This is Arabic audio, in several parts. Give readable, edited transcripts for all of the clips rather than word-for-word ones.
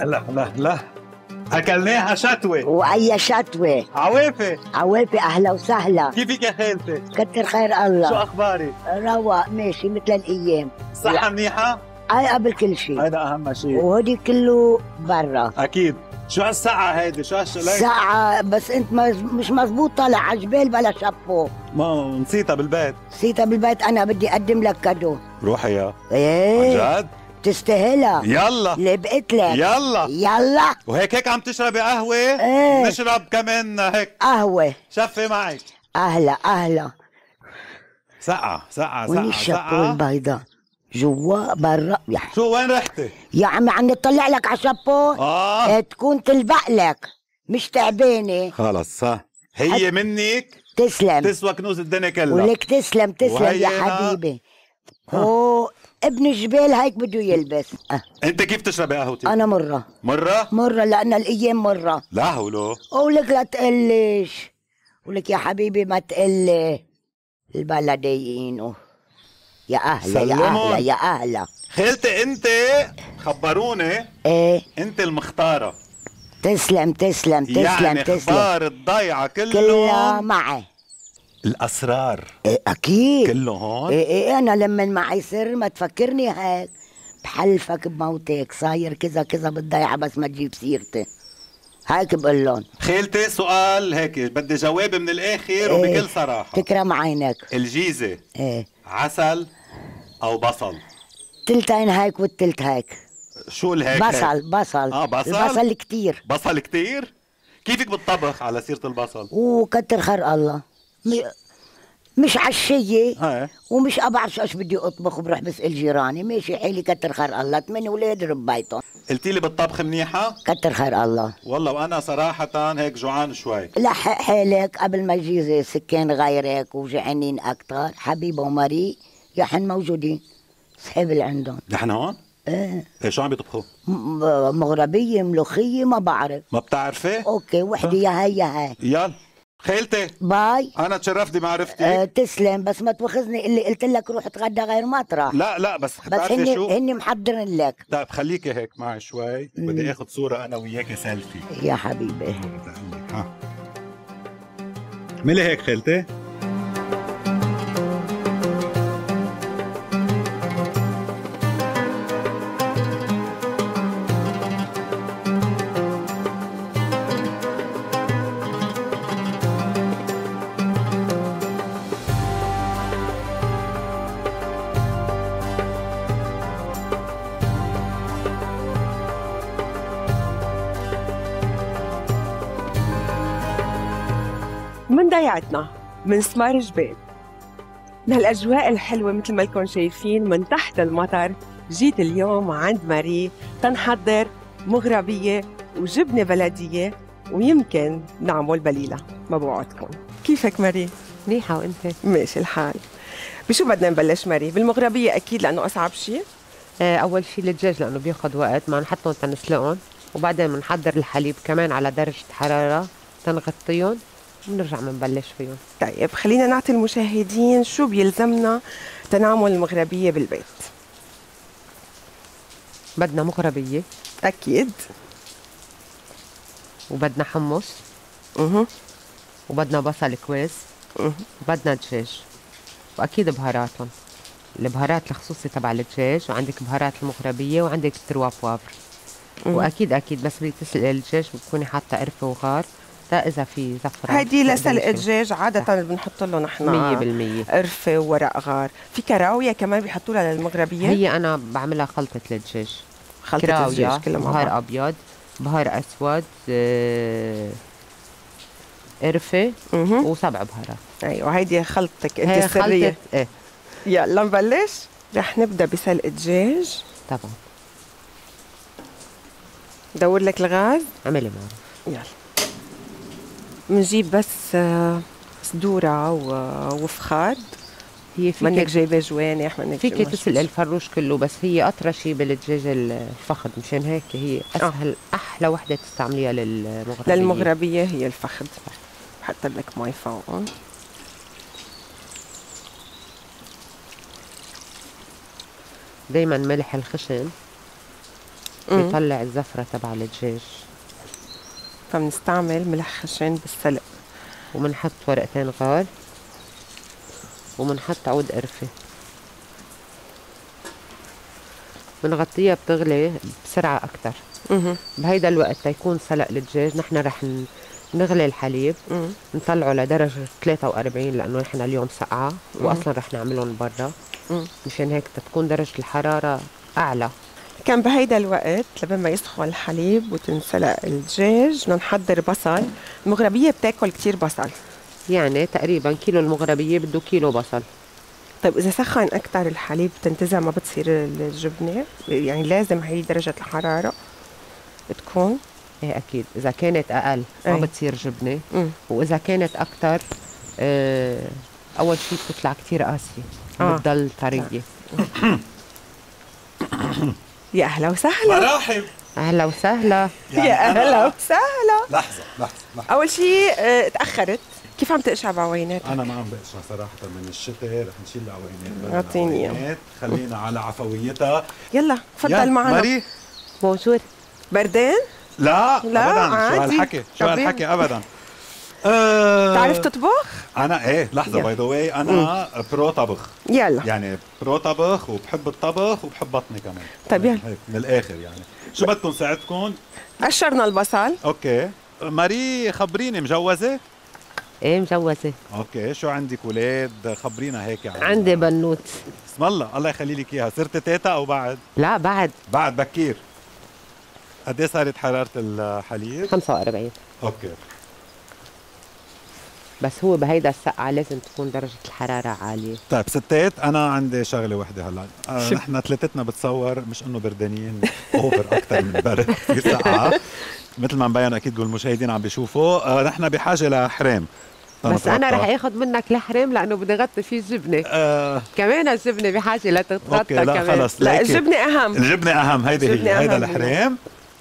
لا اكلناها شتوه. وأي شتوة. عوافي. عوافي، أهلا وسهلا. كيفك يا خالتي؟ كتر خير الله. شو اخبارك؟ رواق ماشي مثل الأيام. صحة منيحة؟ هاي قبل كل شيء. هيدا أهم شيء. وهودي كله برا. أكيد. شو هالساعة هيدي؟ شو هالشغلات؟ ساعة بس أنت مش مزبوط طالع على جبال بلا شابو. ما نسيتها بالبيت. نسيتها بالبيت، أنا بدي أقدم لك كادو. روحي يا. إيه. عن جد؟ تستاهلها. يلا. لبقت لك. يلا. وهيك عم تشربي قهوة؟ ايه. نشرب كمان هيك قهوة. شفي معك. أهلا. سقعة. وين الشابو البيضاء؟ جوا برا يا شو وين رحتي؟ يا عمي عم نطلع لك على شابو. تكون تلبق لك مش تعبانة. خلص هي منك. تسلم. تسوى كنوز الدنيا كلها. ولك تسلم يا حبيبي. ابن الجبال هيك بده يلبس. انت كيف تشربي قهوتي؟ انا مرة لأن الأيام مرة. لا ولو. ولك لا تقلش. ولك يا حبيبي ما تقلي. البلديين يا أهلا يا أهلا. خالتي انت خبروني. ايه. انت المختارة. تسلم يعني اخبار الضيعة كلها معي. الاسرار إيه اكيد كله هون. ايه انا لما معي سر ما تفكرني هيك. بحلفك بموتك صاير كذا بالضيعة بس ما تجيب سيرتي. هيك بقول لهم. خالتي سؤال هيك بدي جواب من الاخر وبكل صراحة. تكرم عينك. الجيزة ايه عسل او بصل؟ تلتين هيك والتلت هيك. شو الهيك؟ بصل. بصل. البصل كتير. بصل كتير؟ كيفك بالطبخ على سيرة البصل؟ وكتر خير الله. مش عشية. ومش أبعرف ايش بدي اطبخ وبروح بسأل جيراني. ماشي حالي كتر خير الله. 8 اولاد ربيتهم. قلتي لي بالطبخ منيحة؟ كتر خير الله. والله وانا صراحة هيك جوعان شوي. لحق حالك قبل ما يجي سكان غيرك وجعانين اكتر. حبيبه ومري يحن موجودين. صحيب اللي عندهم. نحن هون؟ ايه شو عم يطبخوا؟ مغربية ملوخية ما بعرف. ما بتعرفي؟ اوكي وحدة يا هي. يلا خيلتي باي. انا تشرفت بمعرفتك. تسلم بس ما توخذني اللي قلت لك روح اتغدى غير مطرح. لا بس بتعرفي شو؟ هني محضرين لك. طيب خليكي هيك معي شوي. بدي اخذ صورة انا وياكي سيلفي. يا حبيبي. اعملي هيك خيلتي. من ضيعتنا من سمار جبال، من هالأجواء الحلوة مثل ما لكم شايفين من تحت المطر. جيت اليوم عند ماري تنحضر مغربية وجبنة بلدية ويمكن نعمل بليلة. ما بوعدكم. كيفك ماري؟ منيحة وانت؟ ماشي الحال. بشو بدنا نبلش ماري؟ بالمغربية أكيد لأنه أصعب شيء. أول شيء الدجاج لأنه بياخد وقت ما نحطهم تنسلقهم، وبعدين بنحضر الحليب كمان على درجة حرارة تنغطيهم ونرجع بنبلش فيهم. طيب خلينا نعطي المشاهدين شو بيلزمنا تنعمل المغربية بالبيت. بدنا مغربية أكيد، وبدنا حمص، وبدنا بصل كويس، وبدنا دجاج، وأكيد بهاراتهم. البهارات الخصوصي تبع الدجاج، وعندك بهارات المغربية، وعندك التروا بوافر. وأكيد بس بدك تسلقي الدجاج بتكوني حاطة قرفة وغار. إذا في زفرة هيدي لسلق الدجاج عادة بنحط له نحن 100% قرفة وورق غار. في كراوية كمان بيحطوا لها للمغربية. هي أنا بعملها خلطة الدجاج. خلطة الدجاج كلها بهار أبيض، بهار أسود، قرفة و7 بهارات. أيوة هيدي خلطتك أنت السرية. إيه. يلا نبلش. رح نبدأ بسلق الدجاج. طبعا. دور لك الغاز. عملي معروف. يلا بنجيب بس صدورة وفخاد. هي فيك منك جايبه جوانح، فيك تسلق الفروش كله، بس هي أطرى شيء بالدجاج الفخد. مشان هيك هي أسهل أحلى وحدة تستعمليها للمغربية هي الفخد. حط لك مي فوق. دايما ملح الخشن بيطلع الزفرة تبع الدجاج. فبنستعمل ملح خشن بالسلق، وبنحط ورقتين غار، وبنحط عود قرفة. بنغطيها بتغلي بسرعة أكتر. بهيدا الوقت تيكون سلق الدجاج نحن رح نغلي الحليب، نطلعه لدرجة 43 لأنه نحن اليوم سقعة وأصلا رح نعملهم برا، مشان هيك تكون درجة الحرارة أعلى. كان بهيدا الوقت لبين ما يسخن الحليب وتنسلق الدجاج بدنا نحضر بصل. المغربية بتاكل كتير بصل، يعني تقريبا كيلو المغربية بده كيلو بصل. طيب إذا سخن أكتر الحليب بتنتزع ما بتصير الجبنة؟ يعني لازم هي درجة الحرارة تكون؟ ايه أكيد، إذا كانت أقل ما بتصير جبنة، وإذا كانت أكتر أول شيء بتطلع كتير قاسية، بتضل طرية. يا أهلا وسهلا. مرحب. أهلا وسهلا. يا أهلا وسهلا. لحظة. أول شيء تأخرت، كيف عم تقشع بعوينات؟ أنا ما عم بقشع صراحة من الشتاء، رح نشيل العوينات. أعطيني. خلينا على عفويتها. يلا تفضل معنا. ماري. بونجور. بردان؟ لا أبدا. عادي. شو هالحكي أبدا. تعرف تطبخ؟ أنا إيه لحظة باي ذا واي أنا برو طبخ. يلا. يعني برو طبخ وبحب الطبخ وبحب بطني كمان. طيب يلا. هيك من الآخر يعني. شو بدكم ساعدكم؟ قشرنا البصل. أوكي. ماري خبريني مجوزة؟ ايه مجوزة. اوكي، شو عندك ولاد؟ خبرينا هيك يعني. عندي بنوت. اسم الله يخلي لك اياها. صرت تيتا او بعد؟ لا بعد بكير. قد ايه صارت حرارة الحليب؟ 45. اوكي. بس هو بهيدا السقعة لازم تكون درجة الحرارة عالية. طيب ستات، أنا عندي شغلة وحدة هلا. نحن ثلاثتنا بتصور مش إنه بردانين أوفر أكثر من برد في سقعة. مثل ما مبين أكيد المشاهدين عم بيشوفوا، نحن بحاجة لحرام. بس أنا رح آخذ منك الحرام لأنه بدي غطي فيه الجبنة. كمان الجبنة بحاجة لتتغطى. أوكي لا كمان. خلص. لا الجبنة أهم. الجبنة أهم. هيدا الحرام.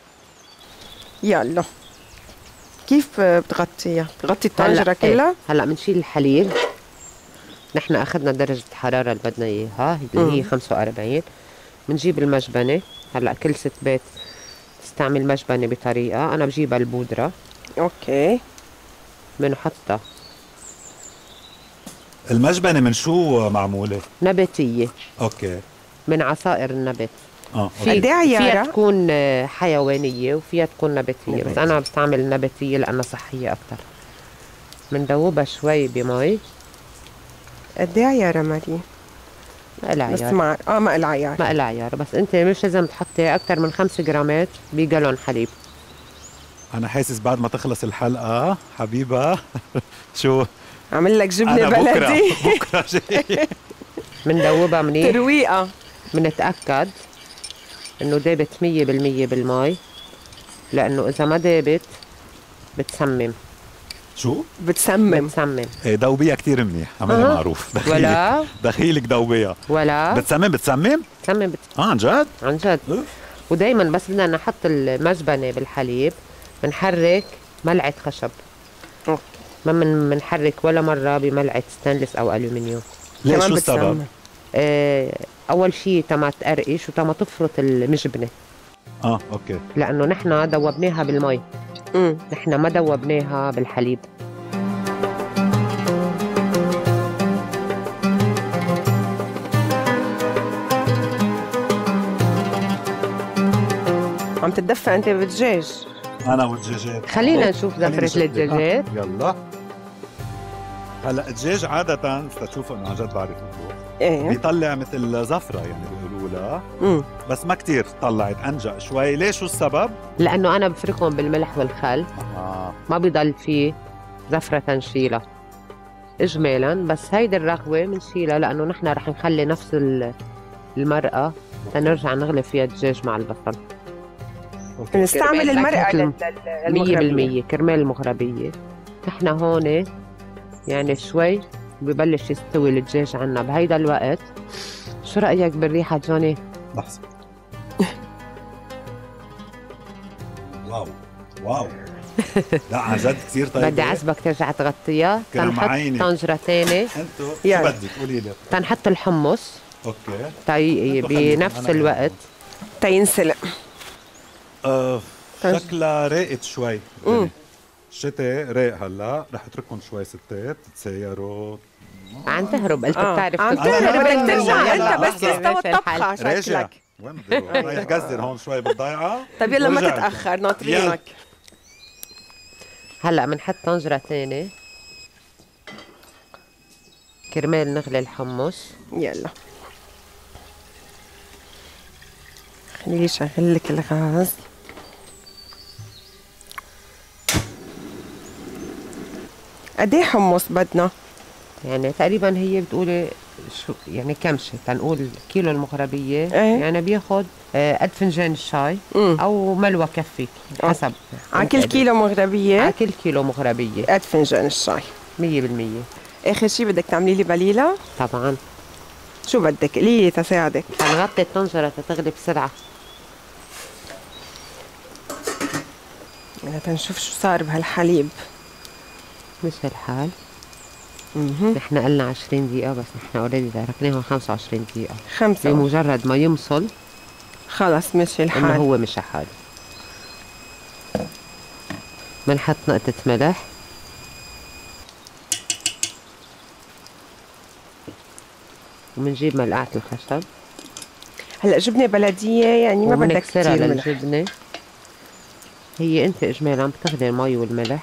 يلا. كيف بتغطيها؟ بتغطي الطنجرة كلها؟ هلا بنشيل الحليب. نحن اخذنا درجة الحرارة اللي بدنا اياها اللي هي 45. بنجيب المجبنة. هلا كل ست بيت تستعمل مجبنة بطريقة، انا بجيبها البودرة. اوكي. بنحطها. المجبنة من شو معمولة؟ نباتية. اوكي. من عصائر النبات. فيها تكون حيوانية وفيها تكون نباتية، بس أنا بستعمل نباتية لأنها صحية أكتر. بندوبها شوي بمي. قد ايه عيارة ماري؟ ما إلها عيار. ما إلها عيار. ما إلها عيار، بس أنت مش لازم تحطي أكتر من 5 جرامات بجالون حليب. أنا حاسس بعد ما تخلص الحلقة حبيبة شو عمل لك جبنة بلدي. بكرة جاي. بندوبها منيح. ترويقة. بنتأكد انه دابت 100% بالماء، لانه اذا ما دابت بتسمم. شو؟ بتسمم. ايه دوبيها كتير منيح، عملها معروف. دخيلك دوبيها. ولا بتسمم؟ عن جد؟ عن جد. ودايما بس بدنا نحط المجبنة بالحليب بنحرك ملعقة خشب. ما بنحرك ولا مرة بملعقة ستانلس او الومنيوم. ليش؟ شو السبب؟ اول شيء تما تقرقش وتما تفرط المجبنه. اوكي. لانه نحن دوبناها بالمي. نحن ما دوبناها بالحليب. عم تتدفى انت بالدجاج. انا والدجاجات. خلينا نشوف زفرة الدجاجات. يلا. هلا الدجاج عادة تشوفوا انه عن جد بعرف اطبخ. ايه. بيطلع مثل زفرة يعني بيقولوا لها. بس ما كتير طلعت، انجأ شوي. ليش؟ شو السبب؟ لانه انا بفركهم بالملح والخل. ما بيضل فيه زفرة تنشيلها اجمالا، بس هيدي الرغوة بنشيلها لانه نحن رح نخلي نفس المرقة تنرجع نغلي فيها الدجاج مع البصل. نستعمل المرقة 100% كرمال المغربية. نحن هون يعني شوي ببلش يستوي الدجاج عنا بهيدا الوقت. شو رأيك بالريحة جوني؟ لحظة. واو لا عن جد كثير طيبة. بدي عزبك ترجع تغطيها. تنحط طنجرة تانية. انتو شو بدك قولي لي؟ تنحط الحمص. اوكي. بنفس الوقت تينسلق. شكلها راقت شوي. الشتاء راق هلا، رح اترككم شوي ستات تتسايروا. عم تهرب، قلت بتعرف عم تهرب، بدك ترجع انت بس يستوى الطبخة راجع. شكلك. وين بدي اروح؟ رايح جزر هون شوي بالضيعة. طيب يلا ما ورجعت. تتأخر، ناطرينك. هلا بنحط طنجرة تاني كرمال نغلي الحمص. يلا خليني شغل لك الغاز. قد ايه حمص بدنا؟ يعني تقريبا هي بتقولي شو يعني كمشة، تنقول كيلو المغربية ايه؟ يعني بياخد قد فنجان الشاي او ملوى كفي حسب. على كل كيلو مغربية؟ على كل كيلو مغربية قد فنجان الشاي 100%. اخر شي بدك تعملي لي بليلة؟ طبعا. شو بدك؟ قولي لي تساعدك. حنغطي الطنجرة تتغلي بسرعة. يعني تنشوف شو صار بهالحليب. مش هالحال. نحن قلنا 20 دقيقة بس نحن اوريدي تركناهم 25 دقيقة. 5 بمجرد ما يمصل خلص مشي الحال. انه هو مشى حاله. بنحط نقطة ملح. وبنجيب ملقعة الخشب. هلا جبنة بلدية يعني ما بدك وبنكسرها كتير ملح. للجبنة. هي انت اجمالا عم بتاخدي المي والملح.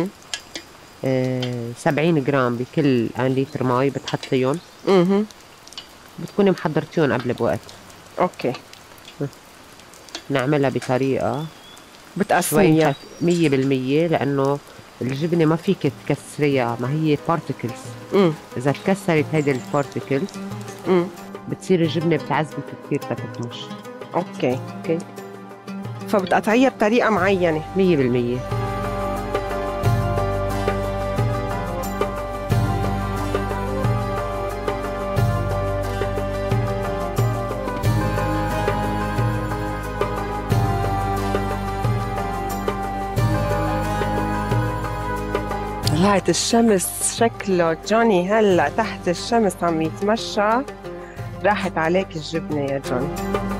70 جرام بكل 1 لتر مي بتحطيهم. بتكوني محضرتيهم قبل بوقت. اوكي. نعملها بطريقة بتقسميها 100% لأنه الجبنة ما فيك تكسريها، ما هي بارتكلز. إذا تكسرت هيدي البارتكلز بتصير الجبنة بتعذبك كثير تتمش. اوكي. فبتقطعيها بطريقة معينة 100%. طلعت الشمس، شكله جوني هلا تحت الشمس عم يتمشى. راحت عليك الجبنة يا جوني.